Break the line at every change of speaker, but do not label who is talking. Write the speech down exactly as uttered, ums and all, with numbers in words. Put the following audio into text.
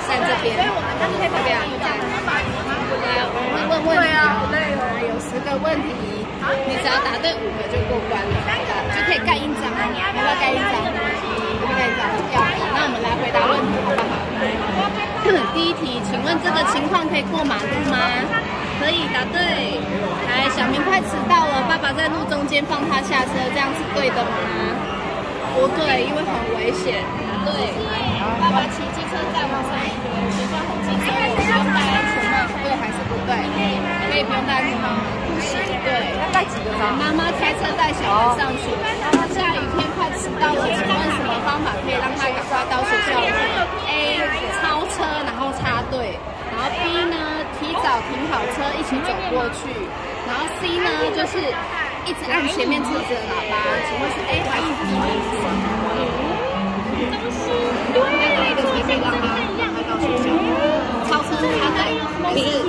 站这边，所以我们这边这边来，我们问问题啊，有十个问题，你只要答对五个就过关了，就可以盖印章。你要不要盖印章？要盖印章？要。那我们来回答问题好不好？第一题，请问这个情况可以过马路吗？可以，答对。来，小明快迟到了，爸爸在路中间放他下车，这样是对的吗？不对，因为很危险。对，爸爸骑机车载我上学，学校红绿灯，我不用戴安全帽，对还是不对？可以不用戴安全帽吗？不行，对。那戴几个呢？妈妈开车带小孩上学，下雨天快迟到了，请问什么方法可以让他赶快到学校？A. 超车，然后插队。然后 B 呢，提早停好车一起走过去。然后 C 呢，就是一直按前面车子的喇叭。请问是 A 还是 B 呢？东西，对，哪一个才可以让他赶快到学校？超车插队，B。